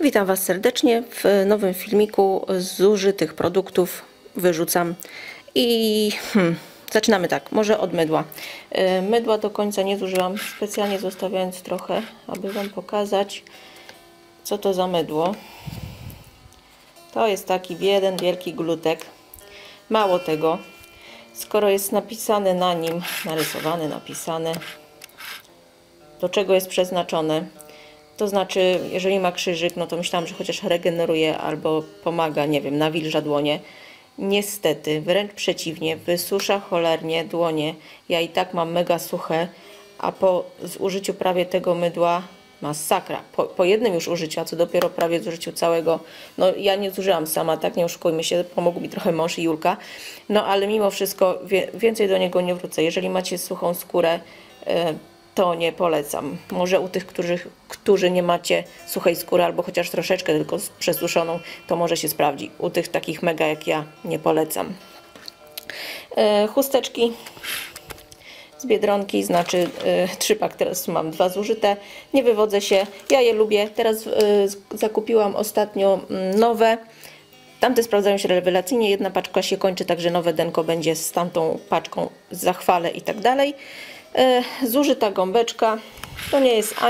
Witam Was serdecznie w nowym filmiku z zużytych produktów wyrzucam i zaczynamy tak, może od mydła. Mydła do końca nie zużyłam, specjalnie zostawiając trochę, aby Wam pokazać, co to za mydło. To jest taki jeden wielki glutek. Mało tego, skoro jest napisane na nim, napisane, do czego jest przeznaczone. To znaczy, jeżeli ma krzyżyk, no to myślałam, że chociaż regeneruje albo pomaga, nie wiem, nawilża dłonie. Niestety, wręcz przeciwnie, wysusza cholernie dłonie. Ja i tak mam mega suche, a po zużyciu prawie tego mydła masakra. Po jednym już użyciu, a co dopiero prawie zużyciu całego. No ja nie zużyłam sama, tak, nie oszukujmy się, pomógł mi trochę mąż i Julka. No ale mimo wszystko więcej do niego nie wrócę. Jeżeli macie suchą skórę, to nie polecam. Może u tych, którzy nie macie suchej skóry albo chociaż troszeczkę tylko przesuszoną, to może się sprawdzi. U tych takich mega jak ja nie polecam. Chusteczki z Biedronki, znaczy 3-pak, teraz mam 2 zużyte. Nie wywodzę się, ja je lubię. Teraz zakupiłam ostatnio nowe. Tamte sprawdzają się rewelacyjnie, jedna paczka się kończy, także nowe denko będzie z tamtą paczką, zachwalę i tak dalej. Zużyta gąbeczka, to nie jest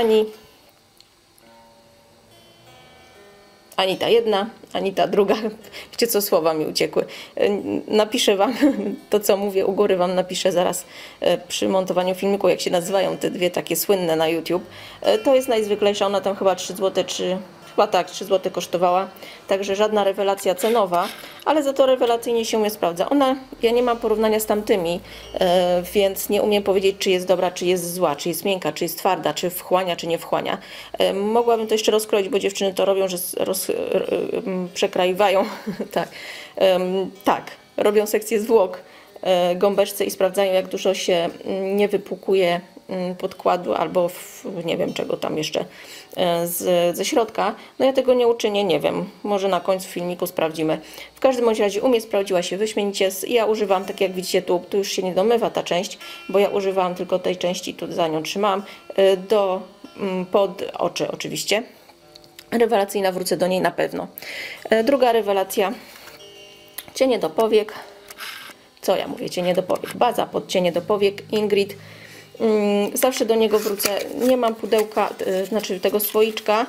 ani ta jedna, ani ta druga. Wiecie co, słowa mi uciekły. Napiszę Wam to, co mówię, u góry Wam napiszę zaraz przy montowaniu filmiku, jak się nazywają te dwie takie słynne na YouTube. To jest najzwyklejsza, ona tam chyba 3 zł, chyba tak, 3 zł kosztowała, także żadna rewelacja cenowa, ale za to rewelacyjnie się mnie sprawdza. Ja nie mam porównania z tamtymi, więc nie umiem powiedzieć, czy jest dobra, czy jest zła, czy jest miękka, czy jest twarda, czy wchłania, czy nie wchłania. Mogłabym to jeszcze rozkroić, bo dziewczyny to robią, że przekraiwają, tak, tak, robią sekcję zwłok gąbeczce i sprawdzają, jak dużo się nie wypłukuje podkładu albo nie wiem czego tam jeszcze ze środka. No ja tego nie uczynię, nie wiem, może na końcu filmiku sprawdzimy. W każdym bądź razie u mnie sprawdziła się wyśmienicie. Ja używam, tak jak widzicie, tu już się nie domywa ta część, bo ja używałam tylko tej części, tu za nią trzymałam, pod oczy oczywiście. Rewelacyjna, wrócę do niej na pewno. Druga rewelacja, cienie do powiek. Co ja mówię, cienie do powiek? Baza pod cienie do powiek Ingrid. Zawsze do niego wrócę. Nie mam pudełka, znaczy tego słoiczka.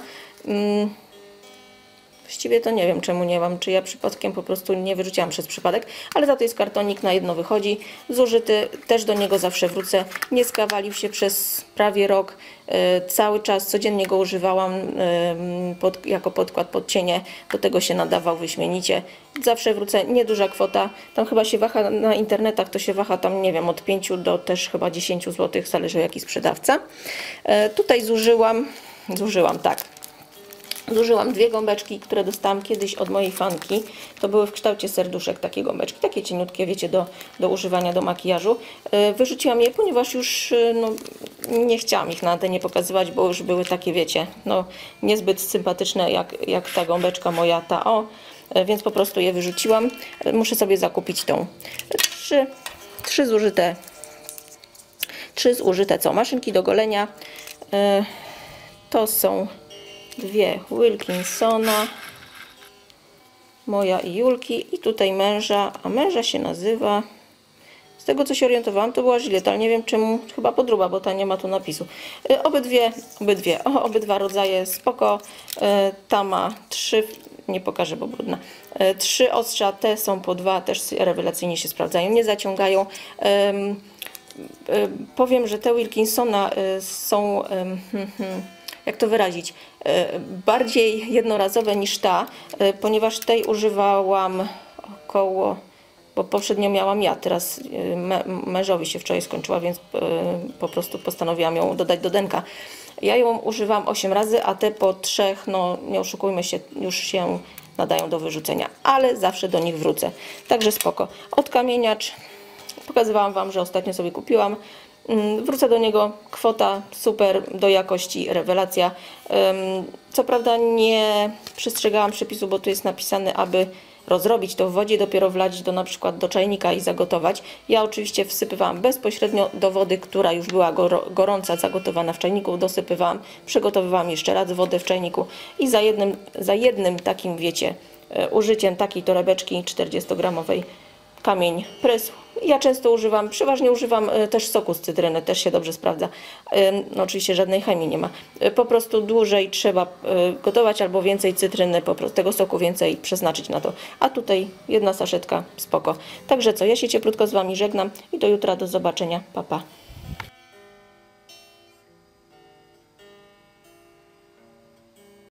Właściwie to nie wiem, czemu nie mam. Czy ja przypadkiem po prostu nie wyrzuciłam przez przypadek. Ale za to jest kartonik, na jedno wychodzi. Zużyty, też do niego zawsze wrócę. Nie skawalił się przez prawie rok. Cały czas, codziennie go używałam jako podkład pod cienie. Do tego się nadawał wyśmienicie. Zawsze wrócę. Nieduża kwota. Tam chyba się waha na internetach, to się waha tam, nie wiem, od 5 do też chyba 10 zł. Zależy jaki sprzedawca. Tutaj zużyłam, tak. Zużyłam 2 gąbeczki, które dostałam kiedyś od mojej fanki. To były w kształcie serduszek takie gąbeczki, takie cieniutkie, wiecie, do używania do makijażu. Wyrzuciłam je, ponieważ już nie chciałam ich na antenie pokazywać, bo już były takie, wiecie, no niezbyt sympatyczne jak ta gąbeczka moja, więc po prostu je wyrzuciłam. Muszę sobie zakupić tą. 3 zużyte co? Maszynki do golenia. To są 2 Wilkinsona, moja i Julki, i tutaj męża, a męża się nazywa, z tego co się orientowałam, to była Gillette, ale nie wiem czemu, chyba podróba, bo ta nie ma tu napisu. Obydwa rodzaje spoko. Ta ma 3, nie pokażę, bo brudna. 3 ostrza, te są po 2, też rewelacyjnie się sprawdzają, nie zaciągają. Powiem, że te Wilkinsona są, jak to wyrazić, bardziej jednorazowe niż ta, ponieważ tej używałam około, bo poprzednio miałam ja, teraz mężowi się wczoraj skończyła, więc po prostu postanowiłam ją dodać do denka. Ja ją używam 8 razy, a te po 3, no nie oszukujmy się, już się nadają do wyrzucenia, ale zawsze do nich wrócę, także spoko. Odkamieniacz, pokazywałam Wam, że ostatnio sobie kupiłam. Wrócę do niego, kwota super, do jakości rewelacja. Co prawda nie przestrzegałam przepisu, bo tu jest napisane, aby rozrobić to w wodzie, dopiero wlać na przykład do czajnika i zagotować. Ja oczywiście wsypywałam bezpośrednio do wody, która już była gorąca, zagotowana w czajniku, dosypywałam, przygotowywałam jeszcze raz wodę w czajniku i za jednym takim, wiecie, użyciem takiej torebeczki 40-gramowej kamień prysł. Ja często używam, przeważnie używam też soku z cytryny, też się dobrze sprawdza. No oczywiście żadnej chemii nie ma. Po prostu dłużej trzeba gotować albo więcej cytryny, po prostu tego soku więcej przeznaczyć na to. A tutaj jedna saszetka, spoko. Także co, ja się cieplutko z Wami żegnam i do jutra, do zobaczenia. Pa, pa.